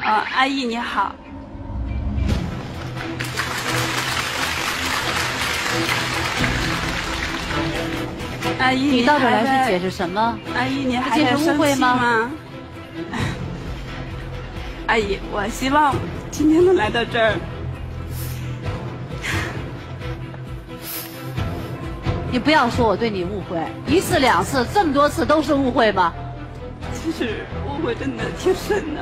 阿姨你好。阿姨， 你到这来是解释什么？ 阿姨，你还解释误会吗？阿姨，我希望今天能来到这儿。 你不要说我对你误会，一次两次，这么多次都是误会吗？ 其实误会真的挺深的。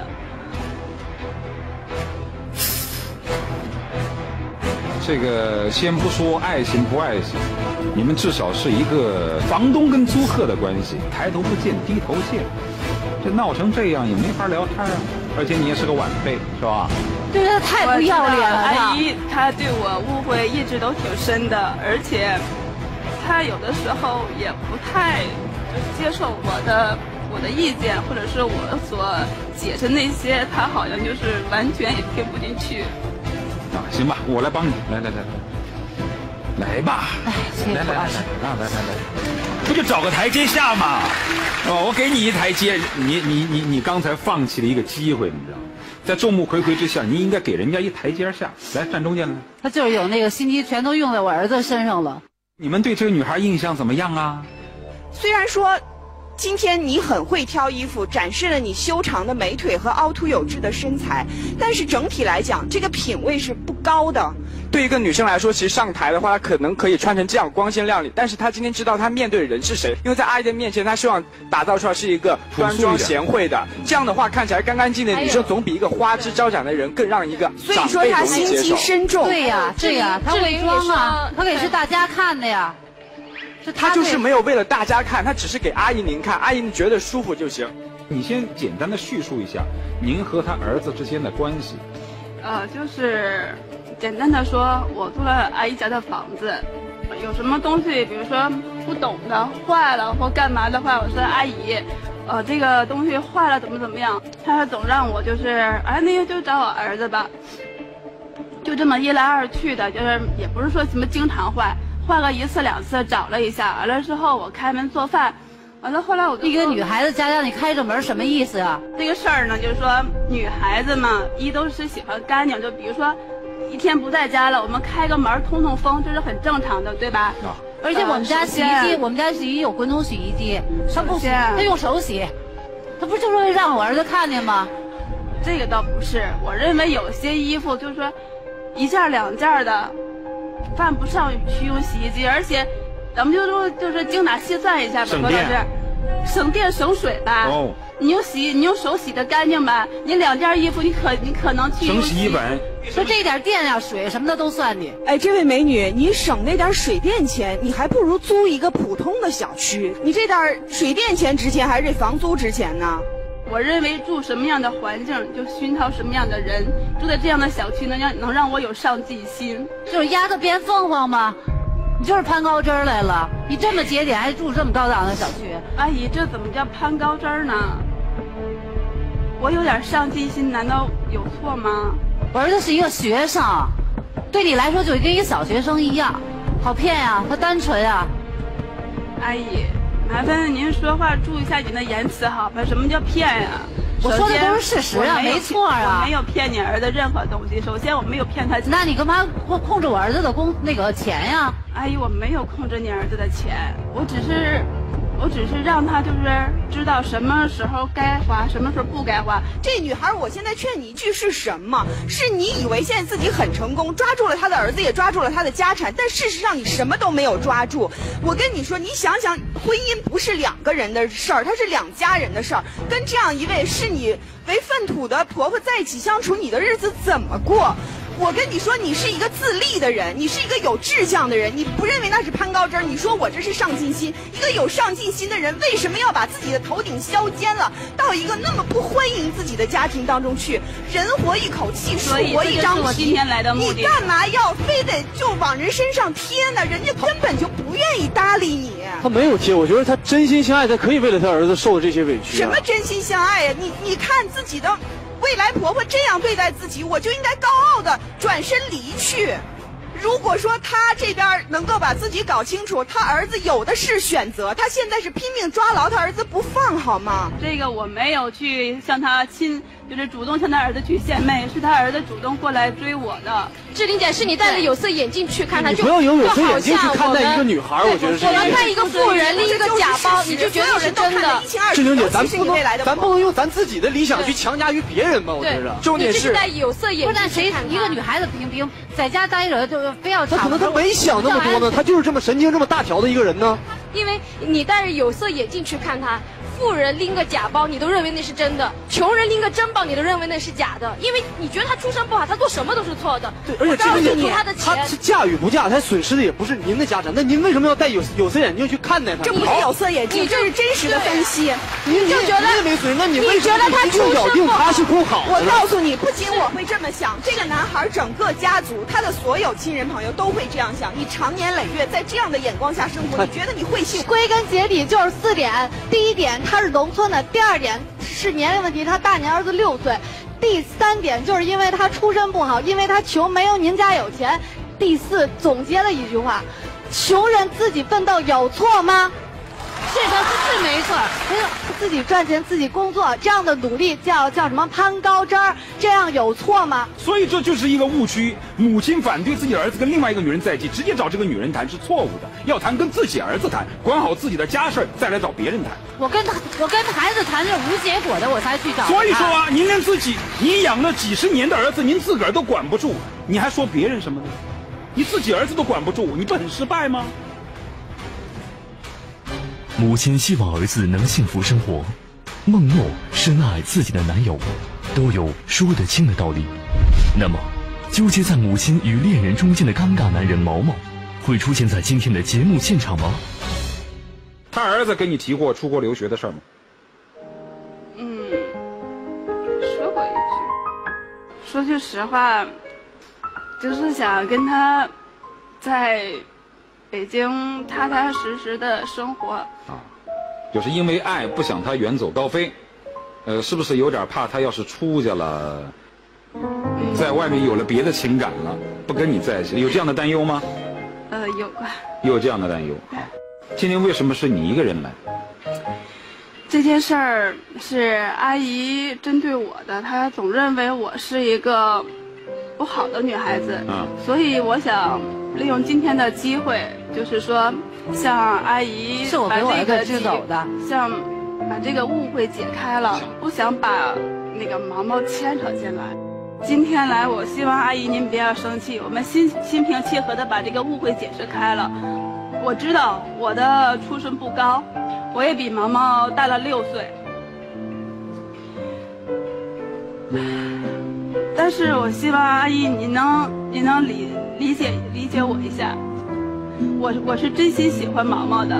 这个先不说爱情不爱情，你们至少是一个房东跟租客的关系，抬头不见低头见，这闹成这样也没法聊天啊！而且你也是个晚辈，是吧？ 对他太不要脸了。 阿姨，她对我误会一直都挺深的，而且她有的时候也不太接受我的意见，或者是我所解释那些，她好像就是完全也听不进去。 行吧，我来帮你，来吧，来，不就找个台阶下嘛？我给你一台阶，你刚才放弃了一个机会，你知道吗？在众目睽睽之下，你应该给人家一台阶下来，站中间来。 他就是有那个心机，全都用在我儿子身上了。 你们对这个女孩印象怎么样啊？ 虽然说今天你很会挑衣服，展示了你修长的美腿和凹凸有致的身材，但是整体来讲，这个品味是不高的。 对一个女生来说，其实上台的话，她可能可以穿成这样光鲜亮丽，但是她今天知道她面对的人是谁，因为在阿姨的面前，她希望打造出来是一个端庄贤惠的，这样的话看起来干干净净的女生，总比一个花枝招展的人更让一个所以说她心机深重。 对呀，她伪装啊，她给是大家看的呀。 他就是没有为了大家看，他只是给阿姨您看，阿姨您觉得舒服就行。 你先简单的叙述一下您和他儿子之间的关系。 就是简单的说，我租了阿姨家的房子，有什么东西，比如说不懂的坏了或干嘛的话，我说阿姨，这个东西坏了怎么样，她总让我就是那就找我儿子吧，就这么一来二去的，就是也不是说什么经常坏。换个一次两次找了一下，完了之后我开门做饭，完了后来我就一个女孩子家让你开着门什么意思啊？ 这个事儿呢，就是说女孩子嘛，都是喜欢干净，就比如说一天不在家了，我们开个门通通风，这是很正常的，对吧？ 而且我们家洗衣机，我们家洗衣机有滚筒洗衣机，他不洗，他用手洗，他不就是为让我儿子看见吗？ 这个倒不是，我认为有些衣服就是说一件两件的。犯不上去用洗衣机，而且咱们就是精打细算一下吧，说到这，省电省水吧。你用手洗的干净吧，你两件衣服你可能去省洗衣本。 说这点电啊水什么的都算你。 哎，这位美女，你省那点水电钱，你还不如租一个普通的小区。你这点水电钱值钱还是房租值钱呢？ 我认为住什么样的环境就熏陶什么样的人，住在这样的小区能让我有上进心。 就是丫头变凤凰吗？你就是攀高枝来了，你这么节点还住这么高档的小区？ 阿姨，这怎么叫攀高枝呢？我有点上进心，难道有错吗？ 我儿子是一个学生，对你来说就跟一小学生一样，好骗呀，他单纯呀。 阿姨，麻烦您说话注意一下您的言辞好吧？什么叫骗呀？ 我说的都是事实啊，没错啊。 我没有骗你儿子任何东西。首先我没有骗他。 那你干嘛控制我儿子的钱呀？ 阿姨，我没有控制你儿子的钱，我只是让他就是知道什么时候该花，什么时候不该花。 这女孩，我现在劝你一句是什么？是你以为现在自己很成功，抓住了他的儿子，也抓住了他的家产，但事实上你什么都没有抓住。我跟你说，你想想，婚姻不是两个人的事儿，它是两家人的事儿。跟这样一位视你为粪土的婆婆在一起相处，你的日子怎么过？我跟你说，你是一个自立的人，你是一个有志向的人，你不认为那是攀高枝儿？你说我这是上进心，一个有上进心的人，为什么要把自己的头顶削尖了，到一个那么不欢迎自己的家庭当中去？人活一口气，树活一张皮，你干嘛要非得就往人身上贴呢？人家根本就不愿意搭理你。 他没有贴，我觉得他真心相爱，他可以为了他儿子受的这些委屈。 什么真心相爱呀？你看自己的未来婆婆这样对待自己，我就应该高傲的转身离去。如果说他这边能够把自己搞清楚，他儿子有的是选择，他现在是拼命抓牢他儿子不放，好吗？ 这个我没有去向他就是主动向他儿子去献媚，是他儿子主动过来追我的。 志玲姐，是你戴了有色眼镜去看他， 你不要有色眼镜去看待一个女孩，我觉得是。 我们看一个富人拎一个假包，你就觉得是真的。 志玲姐，咱不能用咱自己的理想去强加于别人吧？我觉得。 重点是戴有色眼镜， 不然谁一个女孩子平在家待着就非要？ 她可能她没想那么多呢，她就是这么神经这么大条的一个人呢。 因为你戴着有色眼镜去看他。富人拎个假包，你都认为那是真的；穷人拎个真包，你都认为那是假的。因为你觉得他出身不好，他做什么都是错的。 对，而且这个他是嫁与不嫁，他损失的也不是您的家产。那您为什么要戴有色眼镜去看待他？ 这不是有色眼镜，这是真实的分析。 您就觉得你也没损失，那你为什么就咬定他是不好？ 我告诉你，不仅我会这么想，这个男孩整个家族，他的所有亲人朋友都会这样想。你长年累月在这样的眼光下生活，你觉得你会幸福？ 归根结底就是4点。第一点，他是农村的；第二点是年龄问题，他大您儿子6岁；第3点就是因为他出身不好，因为他穷，没有您家有钱；第4，总结了一句话：穷人自己奋斗有错吗？ 是没错， 自己赚钱自己工作，这样的努力叫什么攀高枝儿，这样有错吗？ 所以这就是一个误区。母亲反对自己的儿子跟另外一个女人在一起，直接找这个女人谈是错误的，要谈跟自己儿子谈，管好自己的家事再来找别人谈。 我跟孩子谈是无结果的，我才去找。 所以说啊，您连自己你养了几十年的儿子，您自个儿都管不住，你还说别人什么呢？你自己儿子都管不住，你不很失败吗？ 母亲希望儿子能幸福生活，孟诺深爱自己的男友，都有说得清的道理。那么，纠结在母亲与恋人中间的尴尬男人毛毛，会出现在今天的节目现场吗？ 他儿子跟你提过出国留学的事儿吗？ 说过一句。说句实话，就是想跟他在北京踏踏实实的生活啊， 就是因为爱不想他远走高飞，是不是有点怕他要是出去了，在外面有了别的情感了，不跟你在一起，有这样的担忧吗？ 有吧。 有这样的担忧啊。今天为什么是你一个人来？ 这件事儿是阿姨针对我的，她总认为我是一个不好的女孩子，所以我想利用今天的机会，就是说向阿姨是我给我儿子支走的， 像把这个误会解开了，不想把那个毛毛牵扯进来。今天来，我希望阿姨您不要生气，我们心平气和的把这个误会解释开了。我知道我的出身不高，我也比毛毛大了6岁，但是我希望阿姨你能理解我一下，我是真心喜欢毛毛的。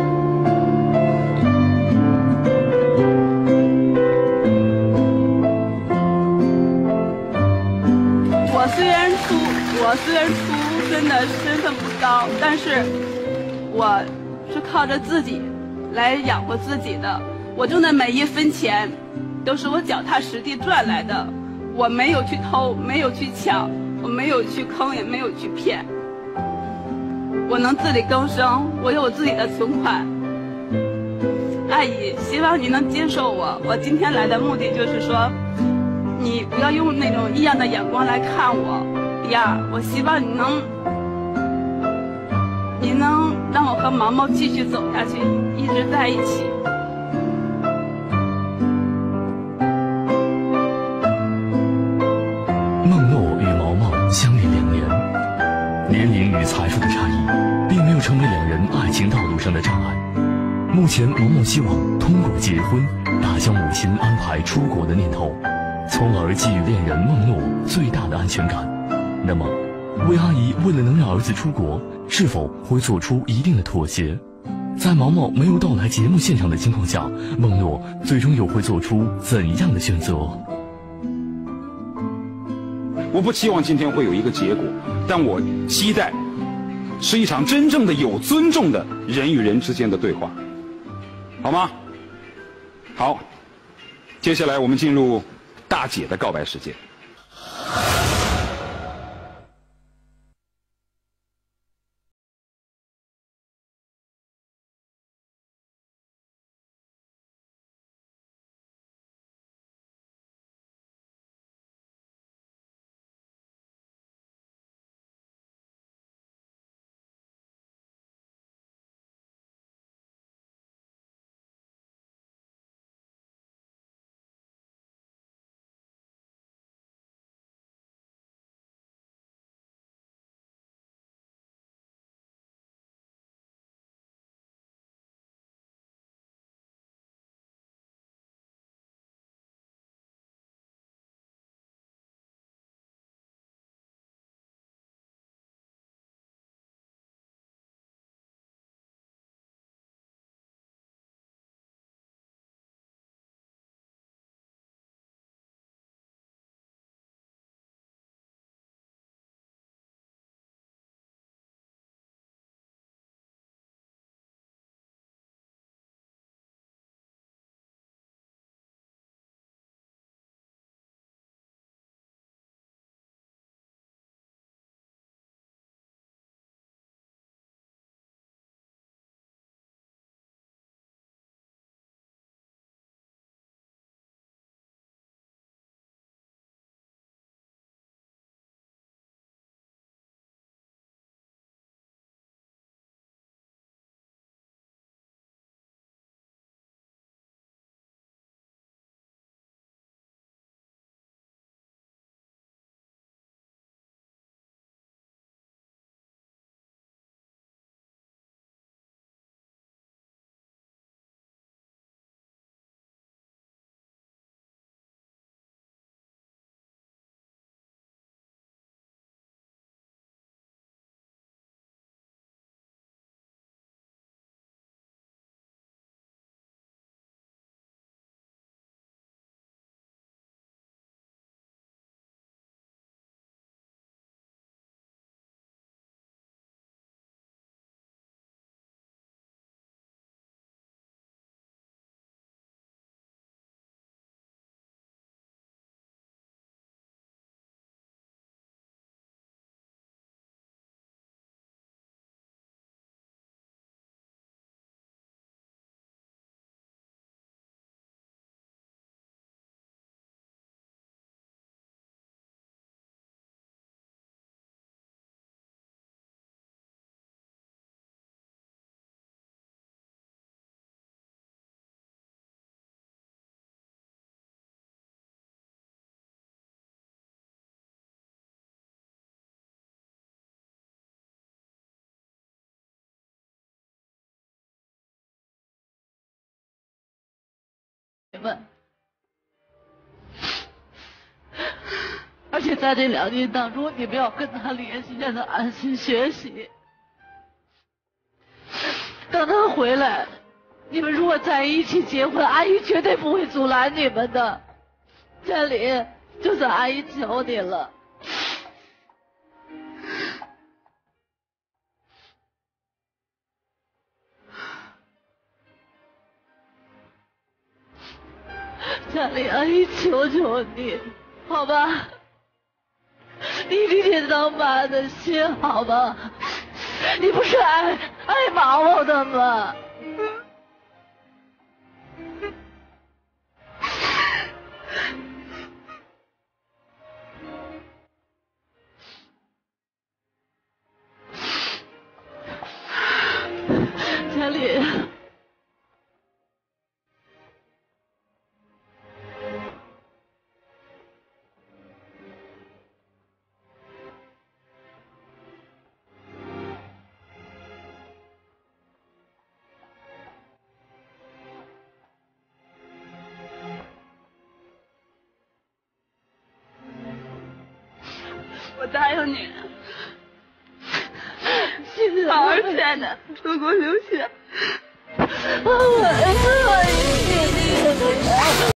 我虽然出身的身份不高，但是我是靠着自己来养活自己的。我挣的每一分钱都是我脚踏实地赚来的，我没有去偷，没有去抢，我没有去坑，也没有去骗。我能自力更生，我有自己的存款。阿姨，希望你能接受我。我今天来的目的就是说，你不要用那种异样的眼光来看我。第二，我希望你能让我和毛毛继续走下去，一直在一起。 孟诺与毛毛相恋2年，年龄与财富的差异并没有成为两人爱情道路上的障碍。目前毛毛希望通过结婚打消母亲安排出国的念头，从而给予恋人孟诺最大的安全感。那么，魏阿姨为了能让儿子出国，是否会做出一定的妥协？在毛毛没有到来节目现场的情况下，孟诺最终又会做出怎样的选择？ 我不期望今天会有一个结果，但我期待是一场真正的有尊重的人与人之间的对话，好吗？好，接下来我们进入大姐的告白时间。 你们。而且在这2年当中，你们要跟他联系，让他安心学习。等他回来，你们如果在一起结婚，阿姨绝对不会阻拦你们的。嘉玲，就算阿姨求你了。嘉玲，阿姨求求你，好吧？你理解到妈的心，好吗？你不是爱毛毛的吗？嘉玲。 我答应你，好好亲爱的，出国留学。